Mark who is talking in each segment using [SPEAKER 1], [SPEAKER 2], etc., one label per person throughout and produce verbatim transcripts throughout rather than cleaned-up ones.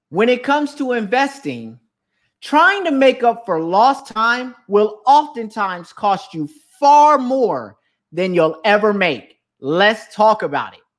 [SPEAKER 1] When it comes to investing, trying to make up for lost time will oftentimes cost you far more than you'll ever make. Let's talk about it.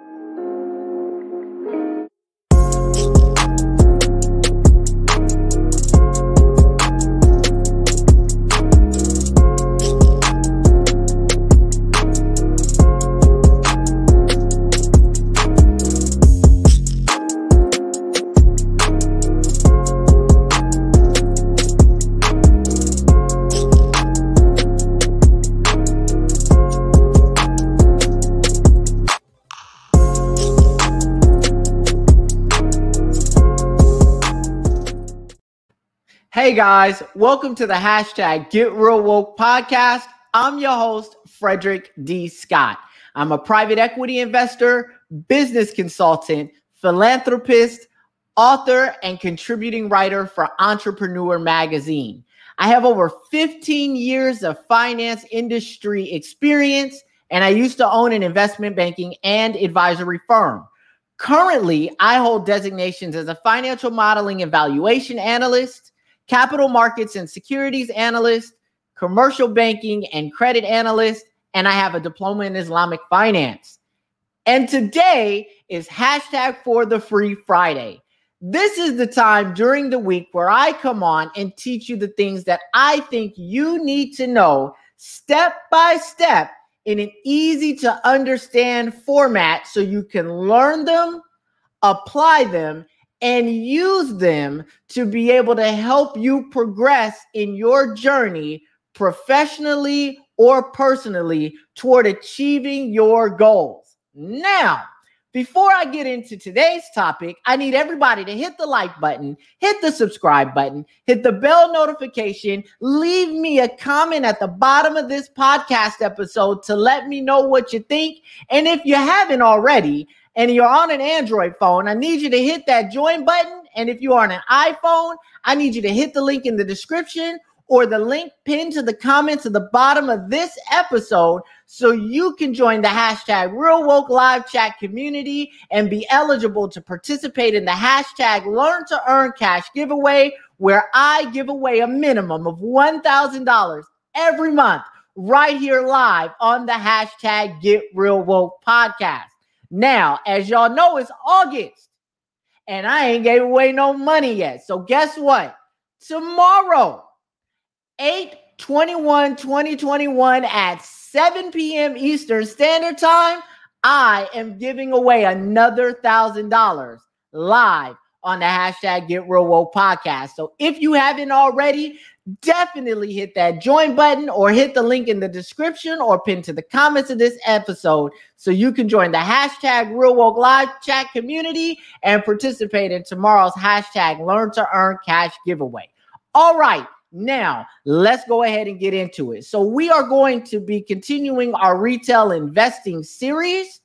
[SPEAKER 1] Hey guys, welcome to the hashtag Get Real Woke podcast. I'm your host, Frederick D. Scott. I'm a private equity investor, business consultant, philanthropist, author, and contributing writer for Entrepreneur Magazine. I have over fifteen years of finance industry experience, and I used to own an investment banking and advisory firm. Currently, I hold designations as a financial modeling and valuation analyst, capital markets and securities analyst, commercial banking and credit analyst, and I have a diploma in Islamic finance. And today is hashtag for the free Friday. This is the time during the week where I come on and teach you the things that I think you need to know step by step in an easy to understand format so you can learn them, apply them, and use them to be able to help you progress in your journey professionally or personally toward achieving your goals. Now, before I get into today's topic, I need everybody to hit the like button, hit the subscribe button, hit the bell notification, leave me a comment at the bottom of this podcast episode to let me know what you think. And if you haven't already, and you're on an Android phone, I need you to hit that join button. And if you are on an iPhone, I need you to hit the link in the description or the link pinned to the comments at the bottom of this episode so you can join the hashtag Real Woke Live Chat community and be eligible to participate in the hashtag Learn to Earn Cash giveaway, where I give away a minimum of one thousand dollars every month right here live on the hashtag Get Real Woke podcast. Now, as y'all know, it's August, and I ain't gave away no money yet. So guess what? Tomorrow, eight twenty-one twenty twenty-one at seven p.m. Eastern Standard Time, I am giving away another one thousand dollars live on the hashtag Get Real Woke podcast. So if you haven't already, definitely hit that join button or hit the link in the description or pin to the comments of this episode so you can join the hashtag Real Woke Live Chat community and participate in tomorrow's hashtag Learn to Earn Cash giveaway. All right, now let's go ahead and get into it. So we are going to be continuing our retail investing series,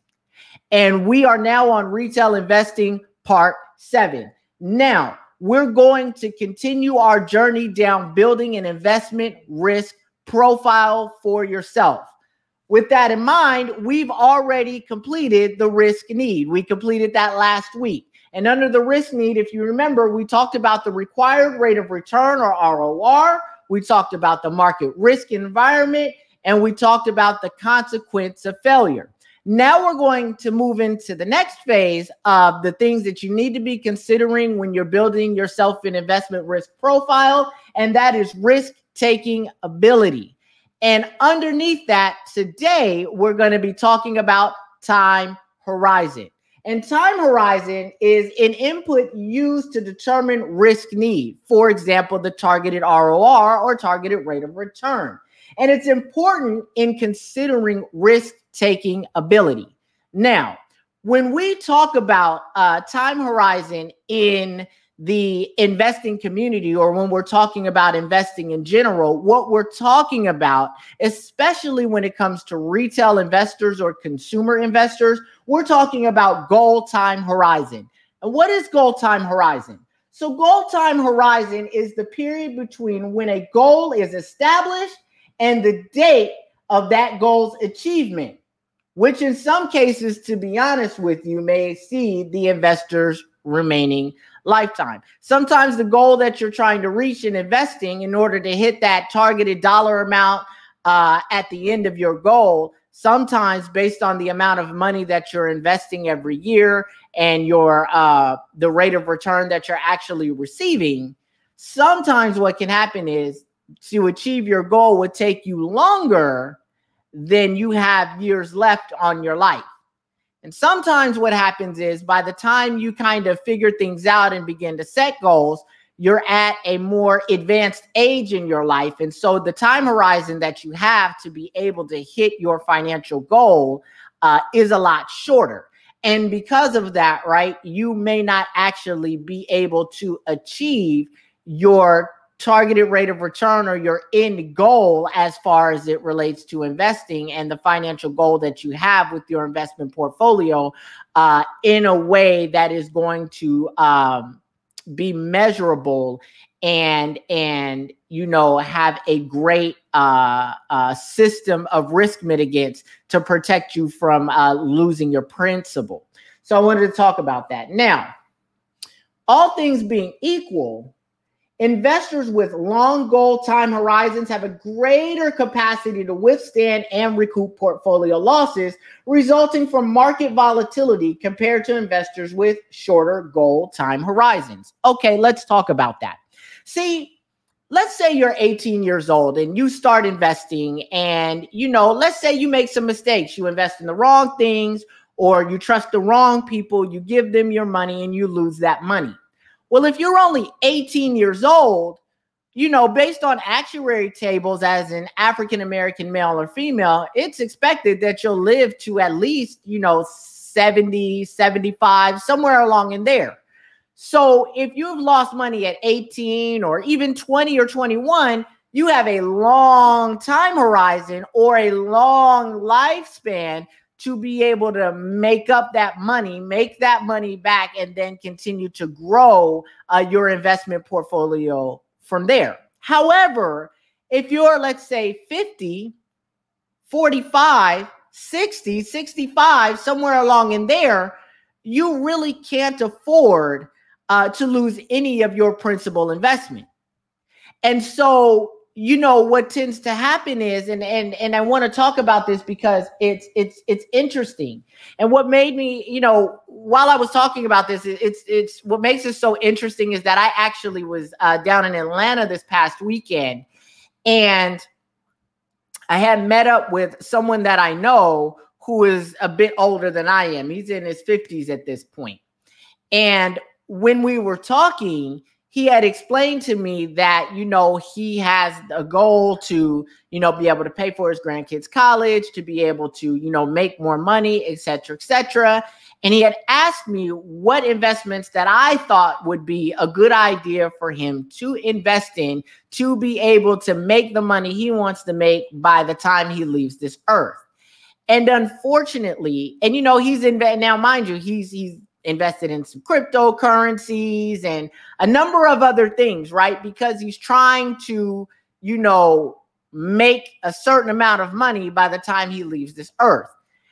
[SPEAKER 1] and we are now on retail investing part seven. Now, we're going to continue our journey down building an investment risk profile for yourself. With that in mind, we've already completed the risk need. We completed that last week. And under the risk need, if you remember, we talked about the required rate of return or R O R. We talked about the market risk environment, and we talked about the consequence of failure. Now we're going to move into the next phase of the things that you need to be considering when you're building yourself an investment risk profile, and that is risk-taking ability. And underneath that, today, we're going to be talking about time horizon. And time horizon is an input used to determine risk need. For example, the targeted R O R or targeted rate of return. And it's important in considering risk-taking ability. Now, when we talk about uh, time horizon in the investing community, or when we're talking about investing in general, what we're talking about, especially when it comes to retail investors or consumer investors, we're talking about goal time horizon. And what is goal time horizon? So goal time horizon is the period between when a goal is established and the date of that goal's achievement, which in some cases, to be honest with you, may exceed the investor's remaining lifetime. Sometimes the goal that you're trying to reach in investing, in order to hit that targeted dollar amount uh, at the end of your goal, sometimes based on the amount of money that you're investing every year and your uh, the rate of return that you're actually receiving, sometimes what can happen is to achieve your goal would take you longer than you have years left on your life. And sometimes what happens is by the time you kind of figure things out and begin to set goals, you're at a more advanced age in your life. And so the time horizon that you have to be able to hit your financial goal uh, is a lot shorter. And because of that, right, you may not actually be able to achieve your targeted rate of return or your end goal as far as it relates to investing and the financial goal that you have with your investment portfolio uh, in a way that is going to um, be measurable and, and, you know, have a great uh, uh, system of risk mitigants to protect you from uh, losing your principal. So I wanted to talk about that. Now, all things being equal, investors with long goal time horizons have a greater capacity to withstand and recoup portfolio losses resulting from market volatility compared to investors with shorter goal time horizons. Okay, let's talk about that. See, let's say you're eighteen years old and you start investing and, you know, let's say you make some mistakes. You invest in the wrong things or you trust the wrong people, you give them your money and you lose that money. Well, if you're only eighteen years old, you know, based on actuary tables as an African-American male or female, it's expected that you'll live to at least, you know, seventy, seventy-five, somewhere along in there. So if you've lost money at eighteen or even twenty or twenty-one, you have a long time horizon or a long lifespan to be able to make up that money, make that money back, and then continue to grow uh, your investment portfolio from there. However, if you're, let's say, fifty, forty-five, sixty, sixty-five, somewhere along in there, you really can't afford uh, to lose any of your principal investment. And so, you know, what tends to happen is, and and and I want to talk about this because it's it's it's interesting. And what made me, you know, while I was talking about this, it's it's what makes it so interesting is that I actually was uh, down in Atlanta this past weekend, and I had met up with someone that I know who is a bit older than I am. He's in his fifties at this point. And when we were talking, he had explained to me that, you know, he has a goal to, you know, be able to pay for his grandkids' college, to be able to, you know, make more money, et cetera, et cetera. And he had asked me what investments that I thought would be a good idea for him to invest in to be able to make the money he wants to make by the time he leaves this earth. And unfortunately, and, you know, he's in, now mind you, he's, he's, invested in some cryptocurrencies and a number of other things, right? Because he's trying to, you know, make a certain amount of money by the time he leaves this earth.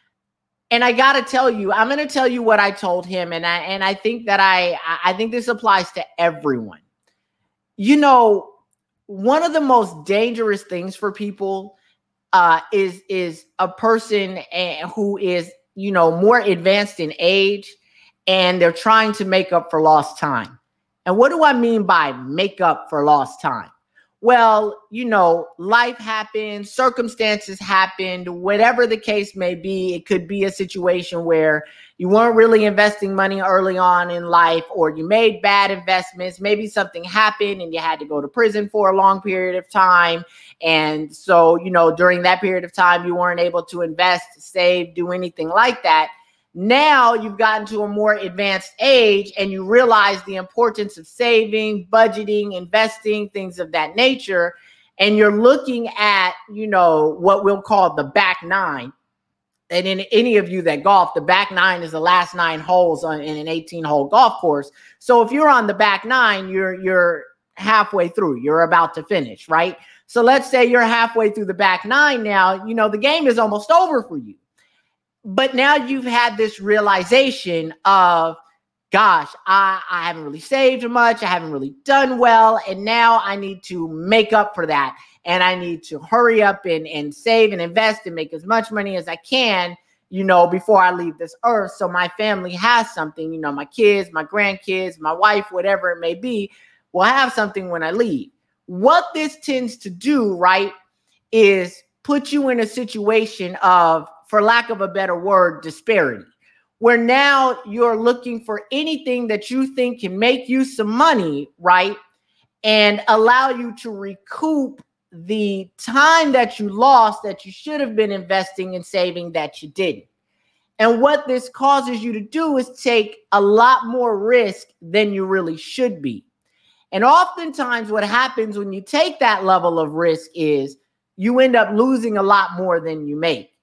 [SPEAKER 1] And I got to tell you, I'm going to tell you what I told him. And I, and I think that I, I think this applies to everyone. You know, one of the most dangerous things for people uh, is, is a person who is, you know, more advanced in age, and they're trying to make up for lost time. And what do I mean by make up for lost time? Well, you know, life happens, circumstances happened, whatever the case may be. It could be a situation where you weren't really investing money early on in life, or you made bad investments. Maybe something happened and you had to go to prison for a long period of time. And so, you know, during that period of time, you weren't able to invest, save, do anything like that. Now you've gotten to a more advanced age and you realize the importance of saving, budgeting, investing, things of that nature. And you're looking at, you know, what we'll call the back nine. And in any of you that golf, the back nine is the last nine holes on, in an eighteen hole golf course. So if you're on the back nine, you're, you're halfway through, you're about to finish, right? So let's say you're halfway through the back nine now, you know, the game is almost over for you. But now you've had this realization of, gosh, I, I haven't really saved much. I haven't really done well. And now I need to make up for that. And I need to hurry up and, and save and invest and make as much money as I can, you know, before I leave this earth. So my family has something, you know, my kids, my grandkids, my wife, whatever it may be, will have something when I leave. What this tends to do, right, is put you in a situation of, for lack of a better word, disparity, where now you're looking for anything that you think can make you some money, right, and allow you to recoup the time that you lost that you should have been investing and saving that you didn't. And what this causes you to do is take a lot more risk than you really should be. And oftentimes what happens when you take that level of risk is you end up losing a lot more than you make.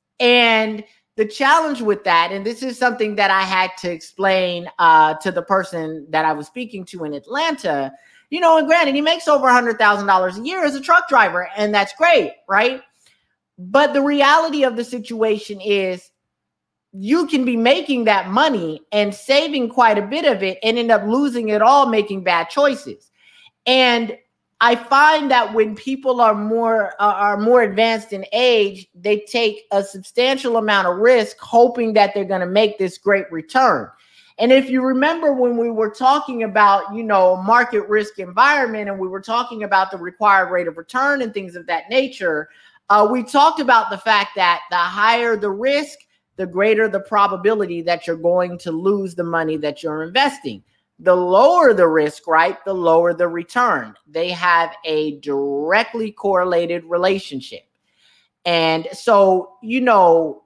[SPEAKER 1] And the challenge with that, and this is something that I had to explain uh, to the person that I was speaking to in Atlanta, you know, and granted, he makes over one hundred thousand dollars a year as a truck driver, and that's great, right? But the reality of the situation is you can be making that money and saving quite a bit of it and end up losing it all, making bad choices. And I find that when people are more uh, are more advanced in age, they take a substantial amount of risk, hoping that they're going to make this great return. And if you remember when we were talking about, you know, market risk environment, and we were talking about the required rate of return and things of that nature, uh, we talked about the fact that the higher the risk, the greater the probability that you're going to lose the money that you're investing. The lower the risk, right, the lower the return. They have a directly correlated relationship. And so, you know,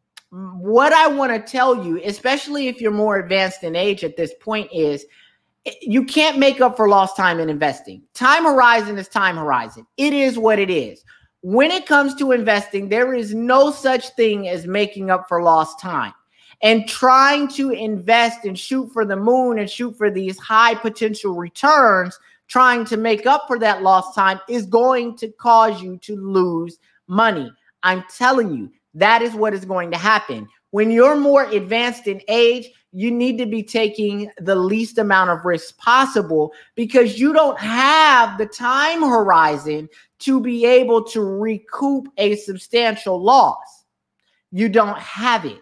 [SPEAKER 1] what I want to tell you, especially if you're more advanced in age at this point, is you can't make up for lost time in investing. Time horizon is time horizon. It is what it is. When it comes to investing, there is no such thing as making up for lost time. And trying to invest and shoot for the moon and shoot for these high potential returns, trying to make up for that lost time, is going to cause you to lose money. I'm telling you, that is what is going to happen. When you're more advanced in age, you need to be taking the least amount of risk possible, because you don't have the time horizon to be able to recoup a substantial loss. You don't have it.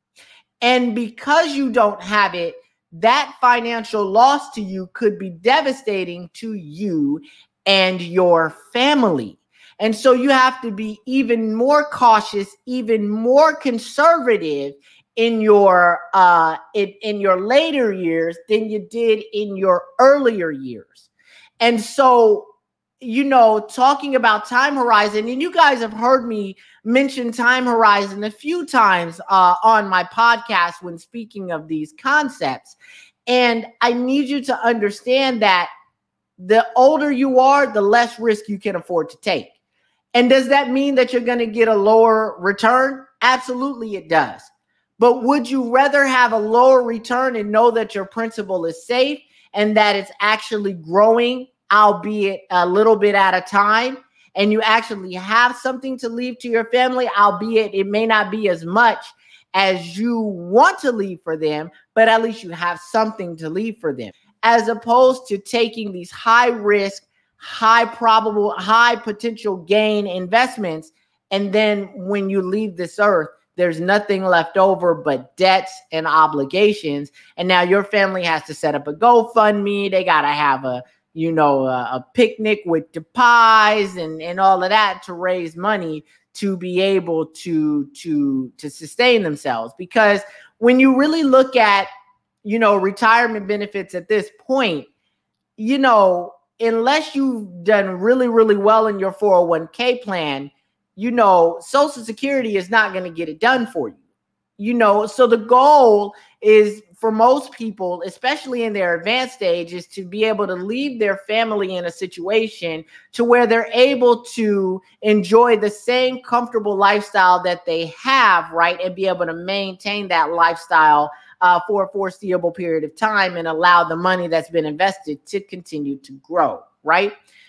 [SPEAKER 1] And because you don't have it, that financial loss to you could be devastating to you and your family. And so you have to be even more cautious, even more conservative in your uh, in, in your later years than you did in your earlier years. And so, you know, talking about time horizon, and you guys have heard me mention time horizon a few times uh, on my podcast when speaking of these concepts. And I need you to understand that the older you are, the less risk you can afford to take. And does that mean that you're going to get a lower return? Absolutely, it does. But would you rather have a lower return and know that your principal is safe and that it's actually growing, albeit a little bit at a time, and you actually have something to leave to your family, albeit it may not be as much as you want to leave for them, but at least you have something to leave for them, as opposed to taking these high risk, high probable, high potential gain investments. And then when you leave this earth, there's nothing left over but debts and obligations. And now your family has to set up a GoFundMe. They got to have a, you know, a, a picnic with the pies and, and all of that to raise money to be able to, to, to sustain themselves. Because when you really look at, you know, retirement benefits at this point, you know, unless you've done really, really well in your four oh one k plan, you know, Social Security is not going to get it done for you. You know, so the goal is for most people, especially in their advanced stage, is to be able to leave their family in a situation to where they're able to enjoy the same comfortable lifestyle that they have, right? And be able to maintain that lifestyle uh, for a foreseeable period of time and allow the money that's been invested to continue to grow, right?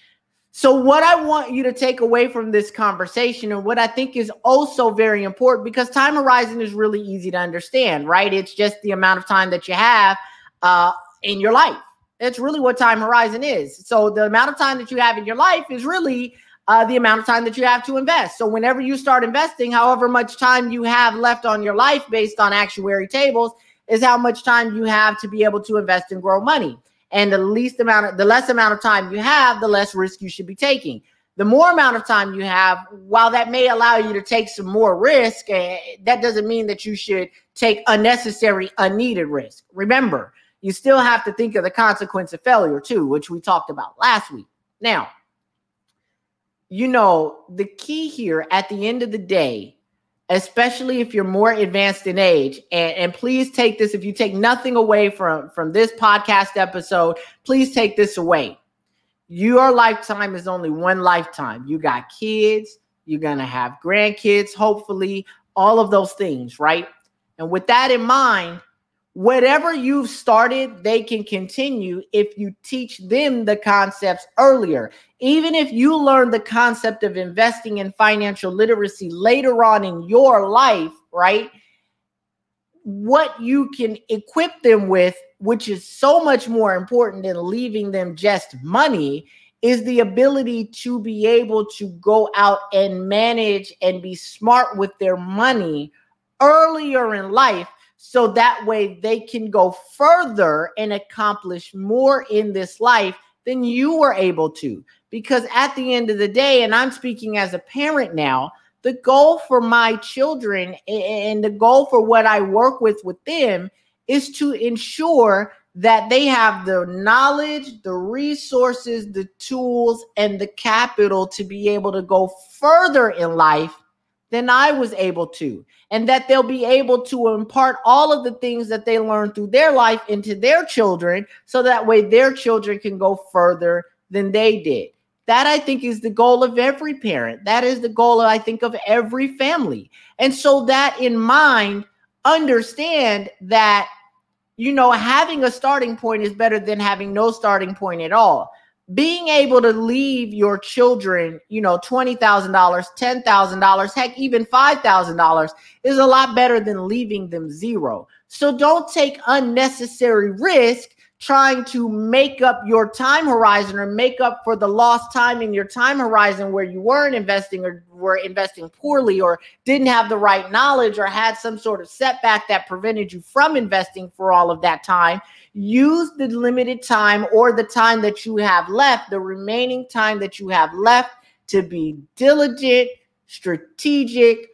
[SPEAKER 1] So what I want you to take away from this conversation, and what I think is also very important, because time horizon is really easy to understand, right? It's just the amount of time that you have uh, in your life. That's really what time horizon is. So the amount of time that you have in your life is really uh, the amount of time that you have to invest. So whenever you start investing, however much time you have left on your life based on actuary tables is how much time you have to be able to invest and grow money. And the least amount of, the less amount of time you have, the less risk you should be taking. The more amount of time you have, while that may allow you to take some more risk, uh, that doesn't mean that you should take unnecessary, unneeded risk. Remember, you still have to think of the consequence of failure too, which we talked about last week. Now, you know, the key here at the end of the day, especially if you're more advanced in age, and, and please take this, if you take nothing away from, from this podcast episode, please take this away. Your lifetime is only one lifetime. You got kids, you're going to have grandkids, hopefully, all of those things, right? And with that in mind, whatever you've started, they can continue if you teach them the concepts earlier. Even if you learn the concept of investing in financial literacy later on in your life, right? What you can equip them with, which is so much more important than leaving them just money, is the ability to be able to go out and manage and be smart with their money earlier in life. So that way they can go further and accomplish more in this life than you were able to. Because at the end of the day, and I'm speaking as a parent now, the goal for my children and the goal for what I work with with them is to ensure that they have the knowledge, the resources, the tools, and the capital to be able to go further in life than I was able to. And that they'll be able to impart all of the things that they learned through their life into their children, so that way their children can go further than they did. That, I think, is the goal of every parent. That is the goal, I think, of every family. And so that in mind, understand that, you know, having a starting point is better than having no starting point at all. Being able to leave your children, you know, twenty thousand dollars, ten thousand dollars, heck, even five thousand dollars is a lot better than leaving them zero. So don't take unnecessary risk trying to make up your time horizon or make up for the lost time in your time horizon where you weren't investing or were investing poorly or didn't have the right knowledge or had some sort of setback that prevented you from investing for all of that time. Use the limited time or the time that you have left, the remaining time that you have left, to be diligent, strategic,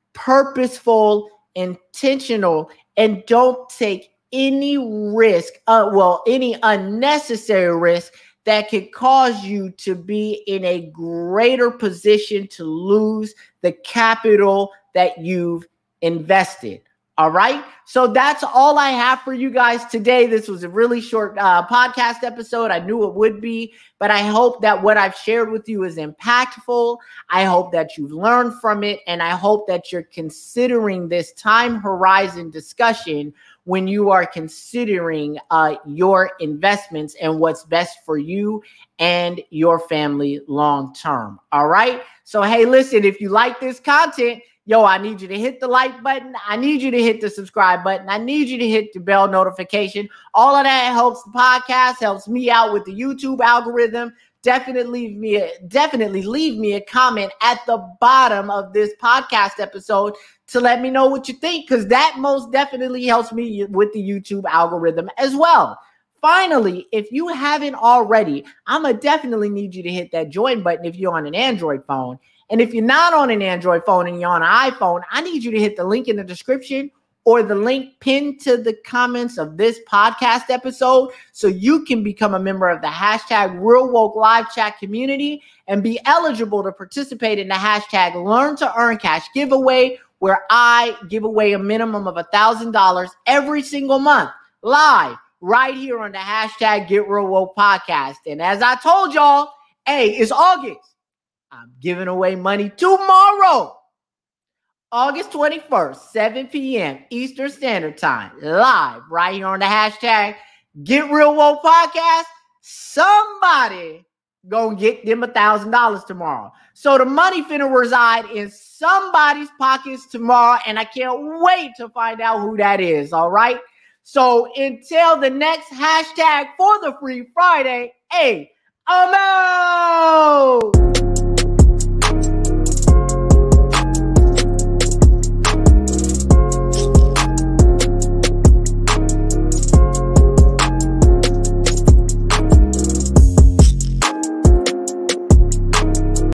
[SPEAKER 1] purposeful, intentional, and don't take any risk, uh, well, any unnecessary risk that could cause you to be in a greater position to lose the capital that you've invested. All right. So that's all I have for you guys today. This was a really short uh, podcast episode. I knew it would be, but I hope that what I've shared with you is impactful. I hope that you've learned from it. And I hope that you're considering this time horizon discussion when you are considering uh, your investments and what's best for you and your family long term. All right. So, hey, listen, if you like this content, yo, I need you to hit the like button. I need you to hit the subscribe button. I need you to hit the bell notification. All of that helps the podcast, helps me out with the YouTube algorithm. Definitely leave me a, definitely leave me a comment at the bottom of this podcast episode to let me know what you think, because that most definitely helps me with the YouTube algorithm as well. Finally, if you haven't already, I'm going to definitely need you to hit that join button if you're on an Android phone. And if you're not on an Android phone and you're on an iPhone, I need you to hit the link in the description or the link pinned to the comments of this podcast episode so you can become a member of the hashtag Real Woke Live Chat community and be eligible to participate in the hashtag Learn to Earn Cash giveaway, where I give away a minimum of one thousand dollars every single month live right here on the hashtag Get Real Woke podcast. And as I told y'all, hey, it's August. I'm giving away money tomorrow, August twenty-first, seven p.m. Eastern Standard Time, live right here on the hashtag Get Real Woke podcast. Somebody gonna get them a thousand dollars tomorrow. So the money finna reside in somebody's pockets tomorrow, and I can't wait to find out who that is. All right. So until the next hashtag for the Free Friday, hey, I'm out.